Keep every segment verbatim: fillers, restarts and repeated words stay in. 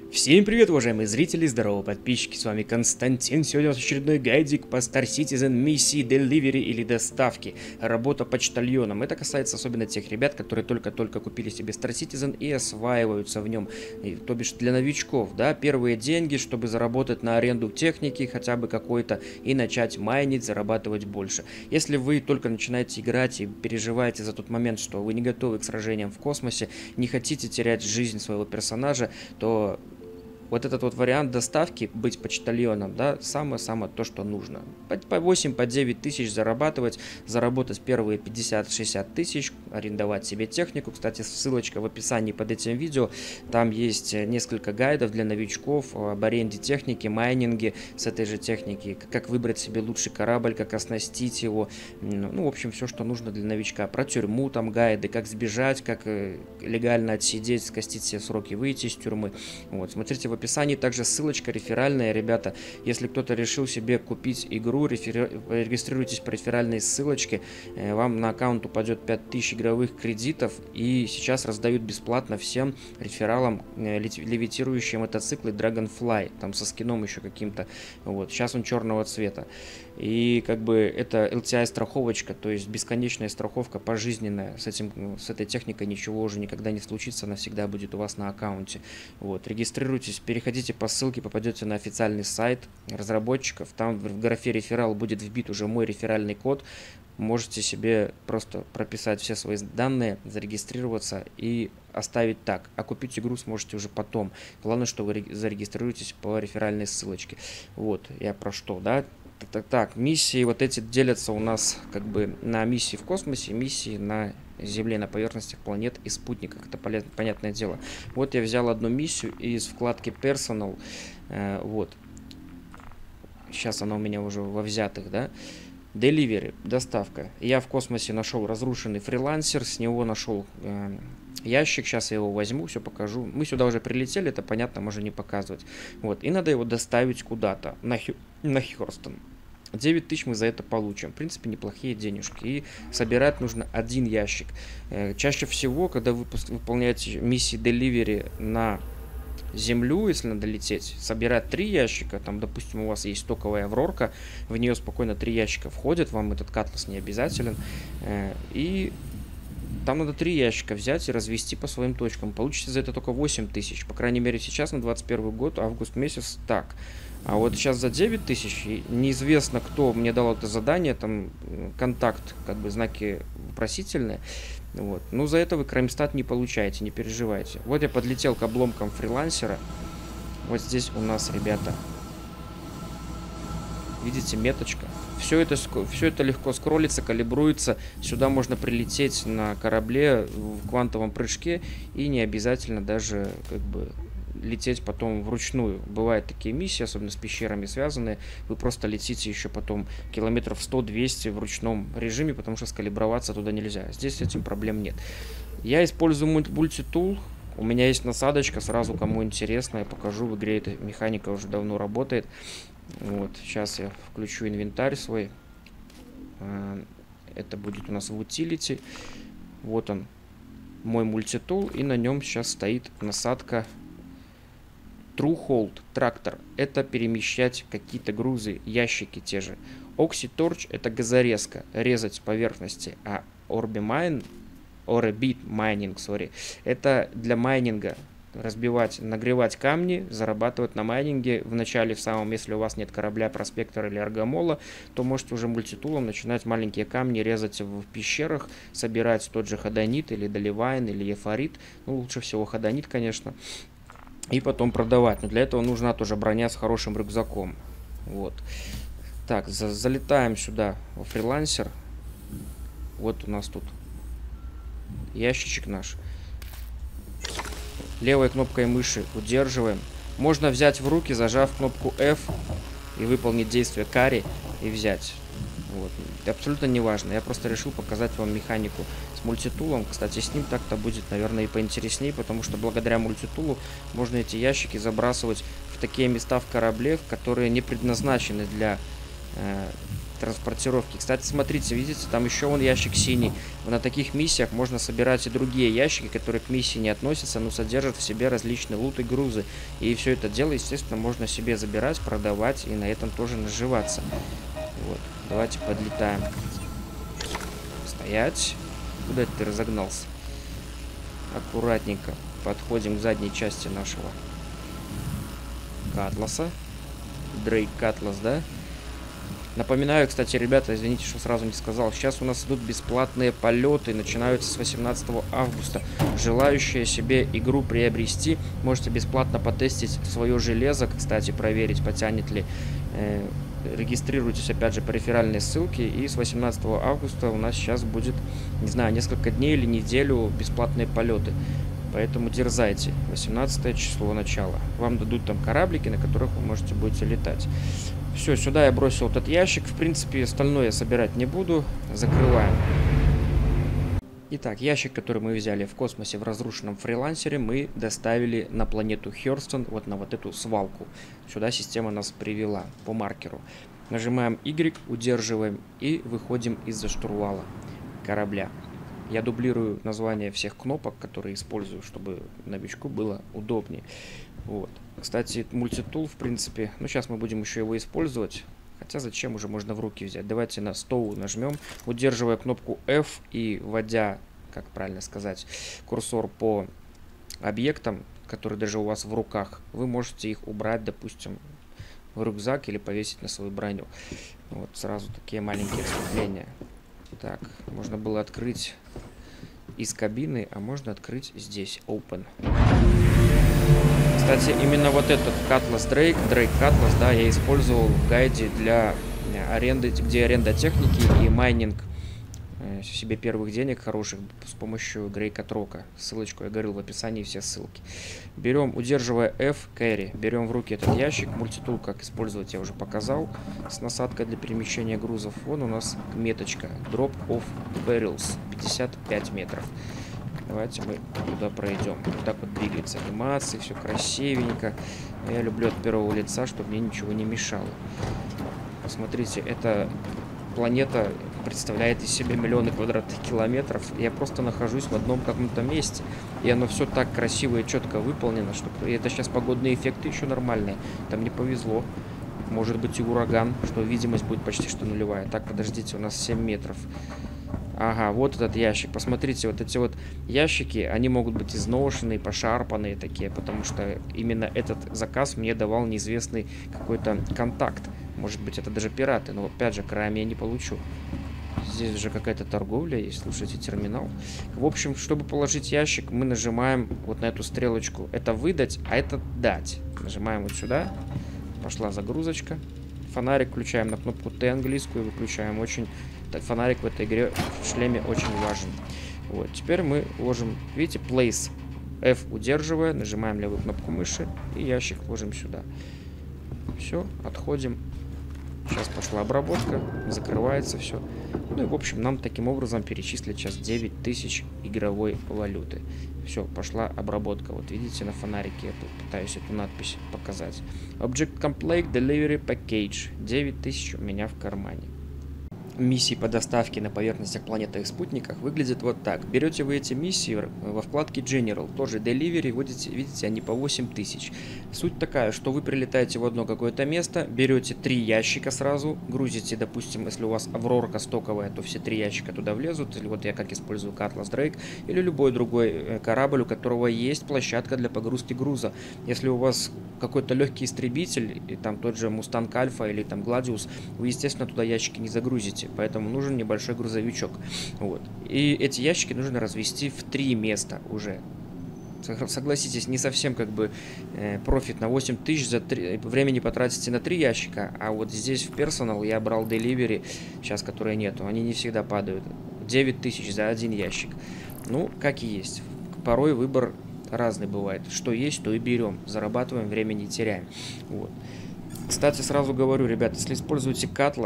Всем привет, уважаемые зрители, здорово, подписчики, с вами Константин. Сегодня у нас очередной гайдик по Star Citizen миссии Delivery или доставки. Работа почтальоном. Это касается особенно тех ребят, которые только-только купили себе Star Citizen и осваиваются в нем. И, то бишь для новичков, да, первые деньги, чтобы заработать на аренду техники хотя бы какой-то и начать майнить, зарабатывать больше. Если вы только начинаете играть и переживаете за тот момент, что вы не готовы к сражениям в космосе, не хотите терять жизнь своего персонажа, то вот этот вот вариант доставки, быть почтальоном, да, самое-самое то, что нужно. По восемь, по девять тысяч зарабатывать, заработать первые пятьдесят-шестьдесят тысяч, арендовать себе технику. Кстати, ссылочка в описании под этим видео. Там есть несколько гайдов для новичков об аренде техники, майнинге с этой же техники, как выбрать себе лучший корабль, как оснастить его. Ну, в общем, все, что нужно для новичка. Про тюрьму там гайды, как сбежать, как легально отсидеть, скостить все сроки, выйти из тюрьмы. Вот, смотрите в В описании также ссылочка реферальная, ребята. Если кто-то решил себе купить игру, рефер... регистрируйтесь по реферальной ссылочке, вам на аккаунт упадет пять тысяч игровых кредитов, и сейчас раздают бесплатно всем рефералам левитирующие мотоциклы Dragonfly, там со скином еще каким-то. Вот, сейчас он черного цвета. И как бы это эл ти ай страховочка, то есть бесконечная страховка пожизненная. С этим, с этой техникой ничего уже никогда не случится, она всегда будет у вас на аккаунте. Вот, регистрируйтесь, переходите по ссылке, попадете на официальный сайт разработчиков. Там в графе реферал будет вбит уже мой реферальный код. Можете себе просто прописать все свои данные, зарегистрироваться и оставить так. А купить игру сможете уже потом. Главное, что вы зарегистрируетесь по реферальной ссылочке. Вот, я про что, да? Так, так, так, миссии вот эти делятся у нас как бы на миссии в космосе, миссии на Земле, на поверхностях планет и спутниках. Это понятное дело. Вот я взял одну миссию из вкладки Personal. Э, вот. Сейчас она у меня уже во взятых, да. Delivery, доставка. Я в космосе нашел разрушенный фрилансер, с него нашел э, ящик. Сейчас я его возьму, все покажу. Мы сюда уже прилетели, это понятно, можно не показывать. Вот. И надо его доставить куда-то, на, Хью, на Хьюстон. девять тысяч мы за это получим. В принципе, неплохие денежки. И собирать нужно один ящик. Э, чаще всего, когда вы выполняете миссии Delivery на Землю, если надо лететь, собирать три ящика, там, допустим, у вас есть стоковая Аврорка, в нее спокойно три ящика входят, вам этот катлас не обязателен, э, и там надо три ящика взять и развести по своим точкам. Получите за это только восемь тысяч, по крайней мере сейчас на двадцать первый год, август месяц, так. А вот сейчас за девять тысяч, неизвестно, кто мне дал это задание, там контакт, как бы знаки вопросительные. Вот. Ну, за это вы Краймстат не получаете, не переживайте. Вот я подлетел к обломкам фрилансера. Вот здесь у нас, ребята, видите, меточка. Все это, все это легко скроллится, калибруется. Сюда можно прилететь на корабле в квантовом прыжке и не обязательно даже как бы лететь потом вручную. Бывают такие миссии, особенно с пещерами связанные. Вы просто летите еще потом километров сто-двести в ручном режиме, потому что скалиброваться туда нельзя. Здесь с этим проблем нет. Я использую мультитул. У меня есть насадочка, сразу кому интересно, я покажу. В игре эта механика уже давно работает. Вот, сейчас я включу инвентарь свой. Это будет у нас в Utility. Вот он, мой мультитул, и на нем сейчас стоит насадка True Hold, трактор. Это перемещать какие-то грузы, ящики те же. Oxytorch это газорезка, резать с поверхности. А Orbimine, Orbit Mining, sorry, это для майнинга. Разбивать, нагревать камни, зарабатывать на майнинге. Вначале в самом, если у вас нет корабля, проспектора или аргамола, то можете уже мультитулом начинать маленькие камни резать в пещерах, собирать тот же ходонит или доливайн или ефорит. Ну, лучше всего ходонит, конечно. И потом продавать. Но для этого нужна тоже броня с хорошим рюкзаком. Вот. Так, за залетаем сюда во фрилансер. Вот у нас тут ящичек наш. Левой кнопкой мыши удерживаем. Можно взять в руки, зажав кнопку F и выполнить действие карри и взять. Вот. Абсолютно не важно. Я просто решил показать вам механику с мультитулом. Кстати, с ним так-то будет, наверное, и поинтереснее, потому что благодаря мультитулу можно эти ящики забрасывать в такие места в корабле, которые не предназначены для э, транспортировки. Кстати, смотрите, видите, там еще вон ящик синий. На таких миссиях можно собирать и другие ящики, которые к миссии не относятся, но содержат в себе различные лут и грузы. И все это дело, естественно, можно себе забирать, продавать и на этом тоже наживаться. Вот, давайте подлетаем. Стоять. Куда это ты разогнался? Аккуратненько подходим к задней части нашего Катласа. Дрейк Катлас, да? Напоминаю, кстати, ребята, извините, что сразу не сказал. Сейчас у нас идут бесплатные полеты, начинаются с восемнадцатого августа. Желающие себе игру приобрести, можете бесплатно потестить свое железо, кстати, проверить, потянет ли. Э, регистрируйтесь, опять же, по реферальной ссылке. И с восемнадцатого августа у нас сейчас будет, не знаю, несколько дней или неделю бесплатные полеты. Поэтому дерзайте. восемнадцатое число начала. Вам дадут там кораблики, на которых вы можете будете летать. Все, сюда я бросил этот ящик. В принципе, остальное я собирать не буду. Закрываем. Итак, ящик, который мы взяли в космосе в разрушенном фрилансере, мы доставили на планету Хёрстон, вот на вот эту свалку. Сюда система нас привела по маркеру. Нажимаем Y, удерживаем и выходим из-за штурвала корабля. Я дублирую название всех кнопок, которые использую, чтобы новичку было удобнее. Вот. Кстати, мультитул, в принципе, ну сейчас мы будем еще его использовать. Хотя зачем, уже можно в руки взять. Давайте на стоу нажмем, удерживая кнопку F и вводя, как правильно сказать, курсор по объектам, которые даже у вас в руках, вы можете их убрать, допустим, в рюкзак или повесить на свою броню. Вот сразу такие маленькие вступления. Так, можно было открыть из кабины, а можно открыть здесь, Open. Кстати, именно вот этот Cutlass Drake, Drake Cutlass, да, я использовал в гайде для аренды, где аренда техники и майнинг э, себе первых денег хороших с помощью Грейка Трока. Ссылочку я говорил в описании, все ссылки. Берем, удерживая F, carry, берем в руки этот ящик. Мультитул, как использовать, я уже показал. С насадкой для перемещения грузов. Вон у нас меточка. Drop of barrels. пятьдесят пять метров. Давайте мы туда пройдем. Вот так вот двигается анимация, все красивенько. Я люблю от первого лица, чтобы мне ничего не мешало. Посмотрите, эта планета представляет из себя миллионы квадратных километров. Я просто нахожусь в одном каком-то месте. И оно все так красиво и четко выполнено, что это сейчас погодные эффекты еще нормальные. Там не повезло. Может быть и ураган, что видимость будет почти что нулевая. Так, подождите, у нас семь метров. Ага, вот этот ящик. Посмотрите, вот эти вот ящики, они могут быть изношенные, пошарпанные такие, потому что именно этот заказ мне давал неизвестный какой-то контакт. Может быть, это даже пираты, но опять же, краем я не получу. Здесь уже какая-то торговля есть, слушайте, терминал. В общем, чтобы положить ящик, мы нажимаем вот на эту стрелочку. Это выдать, а это дать. Нажимаем вот сюда. Пошла загрузочка. Фонарик включаем на кнопку Т английскую, выключаем. Очень фонарик в этой игре в шлеме очень важен. Вот, теперь мы ложим, видите, place. F удерживая, нажимаем левую кнопку мыши и ящик ложим сюда. Все, отходим. Сейчас пошла обработка, закрывается все. Ну и в общем нам таким образом перечислят сейчас девять тысяч игровой валюты. Все, пошла обработка. Вот видите на фонарике я тут пытаюсь эту надпись показать. Object Complete Delivery Package. девять тысяч у меня в кармане. Миссии по доставке на поверхностях планеты и спутниках выглядят вот так. Берете вы эти миссии во вкладке General, тоже Delivery, видите, видите, они по восемь тысяч. Суть такая, что вы прилетаете в одно какое-то место, берете три ящика сразу, грузите, допустим, если у вас Аврорка стоковая, то все три ящика туда влезут, или вот я как использую Cutlass Drake, или любой другой корабль, у которого есть площадка для погрузки груза. Если у вас какой-то легкий истребитель, и там тот же Mustang Alpha или там Gladius, вы, естественно, туда ящики не загрузите. Поэтому нужен небольшой грузовичок. Вот. И эти ящики нужно развести в три места уже. Согласитесь, не совсем как бы э, профит на восемь тысяч, за три, времени потратите на три ящика, а вот здесь в персонал я брал Delivery, сейчас которые нету, они не всегда падают. девять тысяч за один ящик. Ну, как и есть. Порой выбор разный бывает. Что есть, то и берем. Зарабатываем, время не теряем. Вот. Кстати, сразу говорю, ребят, если используете Cutlass,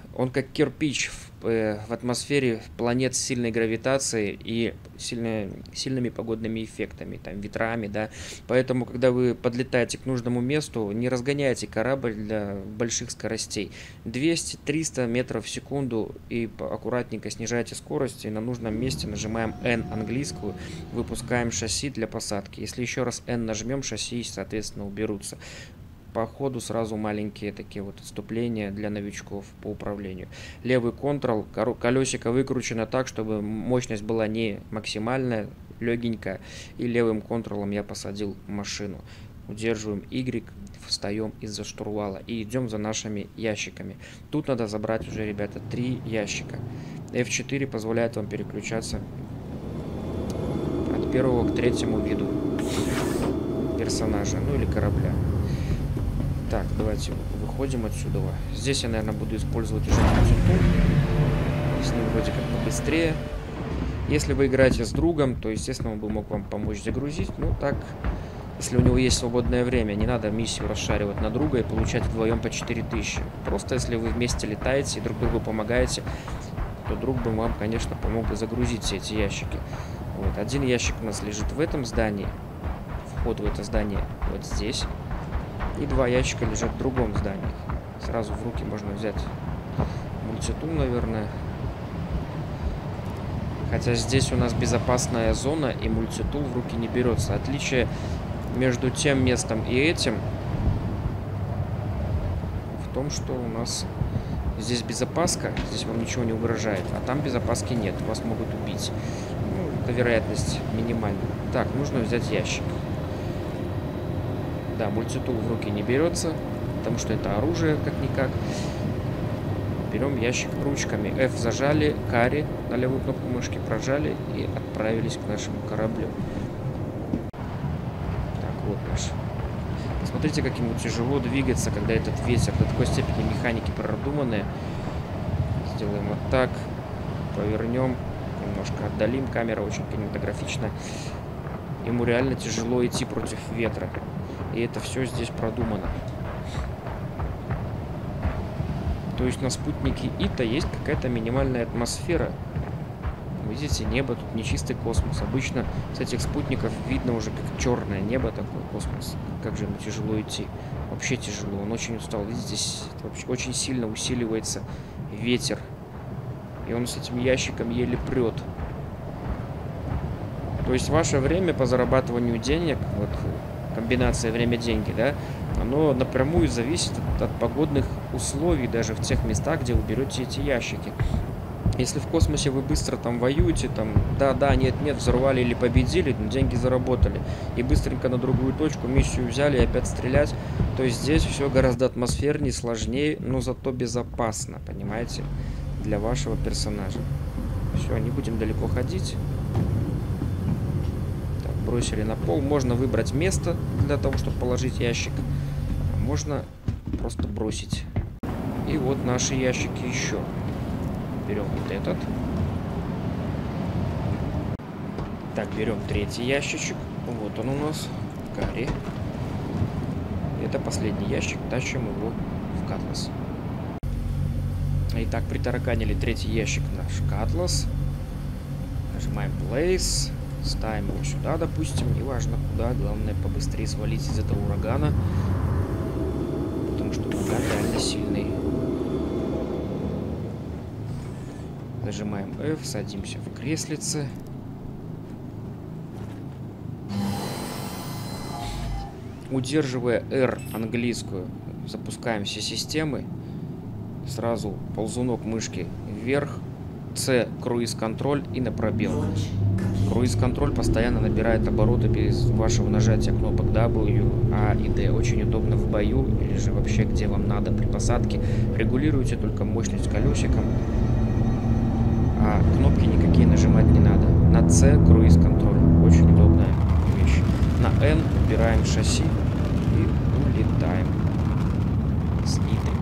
Он как кирпич в, э, в атмосфере планет с сильной гравитацией и сильно, сильными погодными эффектами, там, ветрами, да. Поэтому, когда вы подлетаете к нужному месту, не разгоняйте корабль для больших скоростей. двести-триста метров в секунду и аккуратненько снижайте скорость, и на нужном месте нажимаем N английскую, выпускаем шасси для посадки. Если еще раз N нажмем, шасси, соответственно, уберутся. По ходу сразу маленькие такие вот отступления для новичков по управлению. Левый контрол, колесико выкручено так, чтобы мощность была не максимальная, легенькая. И левым контролом я посадил машину. Удерживаем Y, встаем из-за штурвала и идем за нашими ящиками. Тут надо забрать уже, ребята, три ящика. эф четыре позволяет вам переключаться от первого к третьему виду персонажа, ну или корабля. Так, давайте выходим отсюда. Здесь я, наверное, буду использовать уже мультитул. С ним вроде как побыстрее. Если вы играете с другом, то, естественно, он бы мог вам помочь загрузить. Ну, так, если у него есть свободное время, не надо миссию расшаривать на друга и получать вдвоем по четыре тысячи. Просто, если вы вместе летаете и друг другу помогаете, то друг бы вам, конечно, помог бы загрузить все эти ящики. Вот, один ящик у нас лежит в этом здании. Вход в это здание вот здесь. И два ящика лежат в другом здании. Сразу в руки можно взять мультитул, наверное. Хотя здесь у нас безопасная зона, и мультитул в руки не берется. Отличие между тем местом и этим в том, что у нас здесь безопаска, здесь вам ничего не угрожает, а там безопаски нет, вас могут убить. Ну, эта вероятность минимальна. Так, нужно взять ящик. Да, мультитул в руки не берется, потому что это оружие, как-никак. Берем ящик ручками. F зажали, карри на левую кнопку мышки прожали и отправились к нашему кораблю. Так, вот наш. Посмотрите, как ему тяжело двигаться, когда этот ветер до такой степени механики продуманные. Сделаем вот так. Повернем. Немножко отдалим. Камера очень кинематографичная. Ему реально тяжело идти против ветра. И это все здесь продумано. То есть на спутнике Ита есть какая-то минимальная атмосфера. Видите, небо, тут не чистый космос. Обычно с этих спутников видно уже как черное небо, такой космос. Как же ему тяжело идти. Вообще тяжело, он очень устал. Видите, здесь вообще очень сильно усиливается ветер. И он с этим ящиком еле прет. То есть ваше время по зарабатыванию денег, вот комбинация время-деньги, да, оно напрямую зависит от, от погодных условий, даже в тех местах, где вы берете эти ящики. Если в космосе вы быстро там воюете, там, да-да, нет-нет, взорвали или победили, деньги заработали, и быстренько на другую точку миссию взяли и опять стрелять, то есть здесь все гораздо атмосфернее, сложнее, но зато безопасно, понимаете, для вашего персонажа. Все, не будем далеко ходить. Бросили на пол. Можно выбрать место для того, чтобы положить ящик. Можно просто бросить. И вот наши ящики еще. Берем вот этот. Так, берем третий ящичек. Вот он у нас. Карри. Это последний ящик. Тащим его в Катлас. Итак, притараканили третий ящик наш Катлас. Нажимаем Place. Ставим его сюда, допустим, неважно куда, главное побыстрее свалить из этого урагана, потому что ураган реально сильный. Нажимаем F, садимся в креслице. Удерживая R английскую, запускаем все системы. Сразу ползунок мышки вверх, C круиз-контроль и на пробел. Круиз-контроль постоянно набирает обороты без вашего нажатия кнопок W, A и D. Очень удобно в бою или же вообще где вам надо при посадке. Регулируйте только мощность колесиком, а кнопки никакие нажимать не надо. На C круиз-контроль. Очень удобная вещь. На N убираем шасси и улетаем с Иты.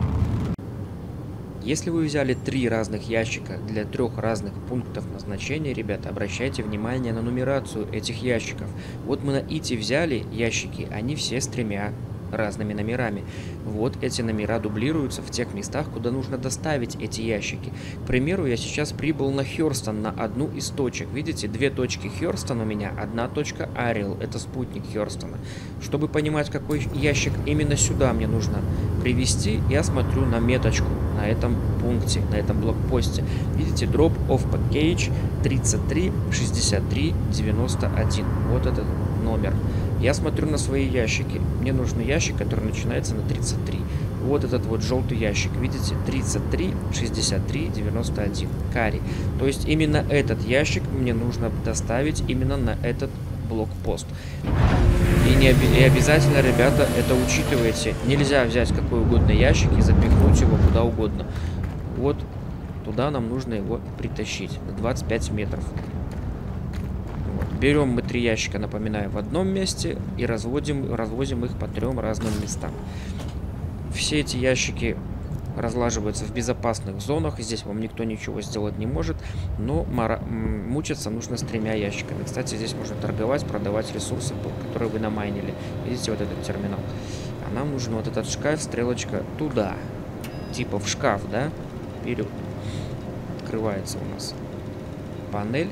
Если вы взяли три разных ящика для трех разных пунктов назначения, ребята, обращайте внимание на нумерацию этих ящиков. Вот мы на Ите взяли ящики, они все с тремя разными номерами. Вот эти номера дублируются в тех местах, куда нужно доставить эти ящики. К примеру, я сейчас прибыл на Хёрстон, на одну из точек. Видите, две точки Хёрстон у меня, одна точка Ариэл, это спутник Хёрстона. Чтобы понимать, какой ящик именно сюда мне нужно привезти, я смотрю на меточку на этом пункте, на этом блокпосте. Видите, Drop of Package тридцать три шестьдесят три девяносто один. Вот этот номер. Я смотрю на свои ящики. Мне нужен ящик, который начинается на тридцать три. Вот этот вот желтый ящик. Видите? тридцать три шестьдесят три девяносто один. Карри. То есть именно этот ящик мне нужно доставить именно на этот блокпост. И, не оби и обязательно, ребята, это учитывайте. Нельзя взять какой угодно ящик и запихнуть его куда угодно. Вот туда нам нужно его притащить. На двадцать пять метров. Берем мы три ящика, напоминаю, в одном месте и разводим, развозим их по трем разным местам. Все эти ящики разлаживаются в безопасных зонах. Здесь вам никто ничего сделать не может, но мучиться нужно с тремя ящиками. Кстати, здесь можно торговать, продавать ресурсы, которые вы намайнили. Видите, вот этот терминал. А нам нужен вот этот шкаф, стрелочка туда. Типа в шкаф, да? Вперед. Открывается у нас панель.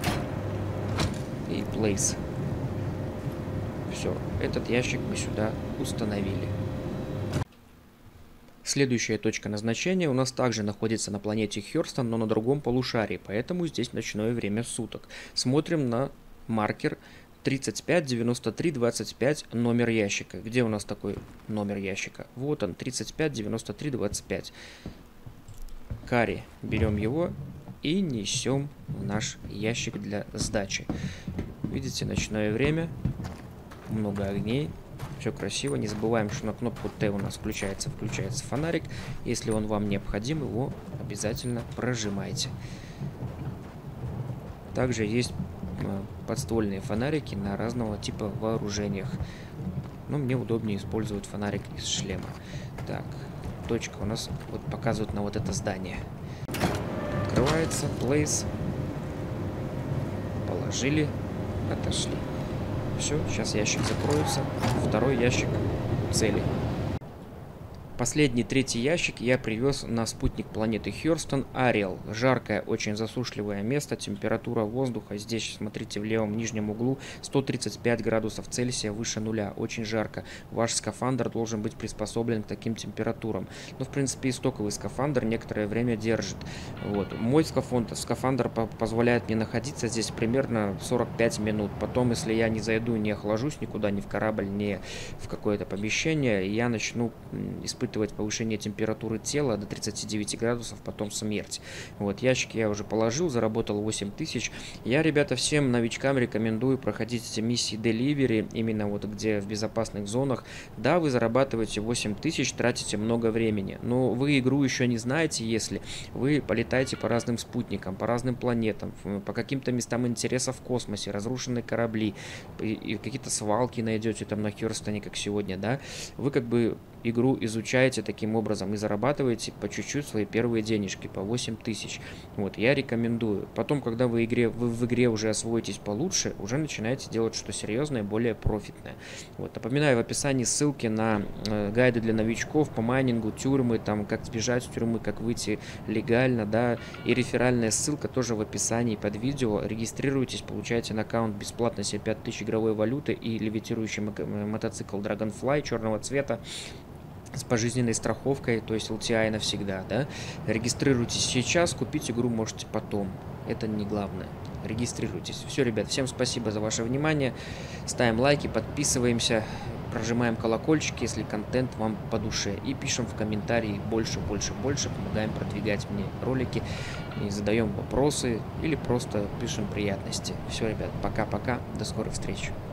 И place. Все, этот ящик мы сюда установили. Следующая точка назначения у нас также находится на планете Хёрстон, но на другом полушарии, поэтому здесь ночное время суток. Смотрим на маркер тридцать пять девяносто три двадцать пять, номер ящика. Где у нас такой номер ящика? Вот он, тридцать пять девяносто три двадцать пять. Карри. Берем его и несем в наш ящик для сдачи. Видите, ночное время, много огней, все красиво. Не забываем, что на кнопку Т у нас включается, включается фонарик. Если он вам необходим, его обязательно прожимайте. Также есть подствольные фонарики на разного типа вооружениях. Но мне удобнее использовать фонарик из шлема. Так, точка у нас вот показывает на вот это здание. Открывается, place. Положили, отошли. Все, сейчас ящик закроется. Второй ящик цели. Последний, третий ящик я привез на спутник планеты Хёрстон, Ариэл. Жаркое, очень засушливое место. Температура воздуха здесь, смотрите, в левом нижнем углу сто тридцать пять градусов Цельсия выше нуля. Очень жарко. Ваш скафандр должен быть приспособлен к таким температурам. Ну, в принципе, и стоковый скафандр некоторое время держит. Вот. Мой скафандр, скафандр позволяет мне находиться здесь примерно сорок пять минут. Потом, если я не зайду, не охлажусь никуда, ни в корабль, ни в какое-то помещение, я начну испытывать повышение температуры тела до тридцати девяти градусов, потом смерть. Вот, ящики я уже положил, заработал восемь тысяч. Я, ребята, всем новичкам рекомендую проходить эти миссии Delivery, именно вот где в безопасных зонах. Да, вы зарабатываете восемь тысяч, тратите много времени, но вы игру еще не знаете, если вы полетаете по разным спутникам, по разным планетам, по каким-то местам интереса в космосе, разрушенные корабли, и какие-то свалки найдете там на Хёрстоне, как сегодня, да, вы как бы игру изучаете таким образом и зарабатываете по чуть-чуть свои первые денежки, по восемь тысяч. Вот, я рекомендую. Потом, когда вы, игре, вы в игре уже освоитесь получше, уже начинаете делать что-то серьезное, более профитное. Вот, напоминаю, в описании ссылки на э, гайды для новичков по майнингу, тюрьмы, там, как сбежать из тюрьмы, как выйти легально, да, и реферальная ссылка тоже в описании под видео. Регистрируйтесь, получаете на аккаунт бесплатно себе пять тысяч игровой валюты и левитирующий мотоцикл Dragonfly черного цвета с пожизненной страховкой, то есть эл ти ай навсегда, да. Регистрируйтесь сейчас, купить игру можете потом. Это не главное. Регистрируйтесь. Все, ребят, всем спасибо за ваше внимание. Ставим лайки, подписываемся, прожимаем колокольчик, если контент вам по душе. И пишем в комментарии больше, больше, больше. Помогаем продвигать мне ролики. И задаем вопросы или просто пишем приятности. Все, ребят, пока-пока. До скорых встреч.